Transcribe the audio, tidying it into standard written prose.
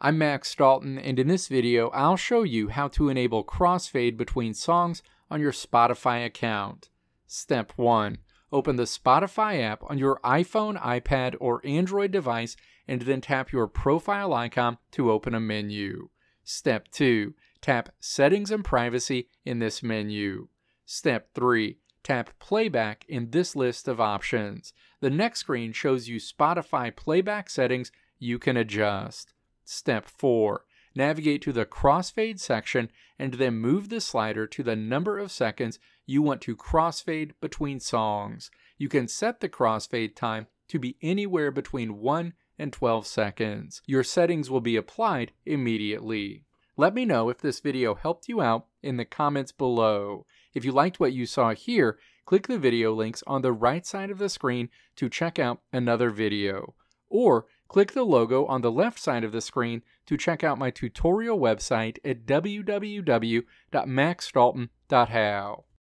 I'm Max Dalton, and in this video I'll show you how to enable crossfade between songs on your Spotify account. Step 1. Open the Spotify app on your iPhone, iPad, or Android device and then tap your profile icon to open a menu. Step 2. Tap Settings and Privacy in this menu. Step 3. Tap Playback in this list of options. The next screen shows you Spotify playback settings you can adjust. Step 4. Navigate to the Crossfade section and then move the slider to the number of seconds you want to crossfade between songs. You can set the crossfade time to be anywhere between 1 and 12 seconds. Your settings will be applied immediately. Let me know if this video helped you out in the comments below. If you liked what you saw here, click the video links on the right side of the screen to check out another video. Or click the logo on the left side of the screen to check out my tutorial website at www.maxdalton.how.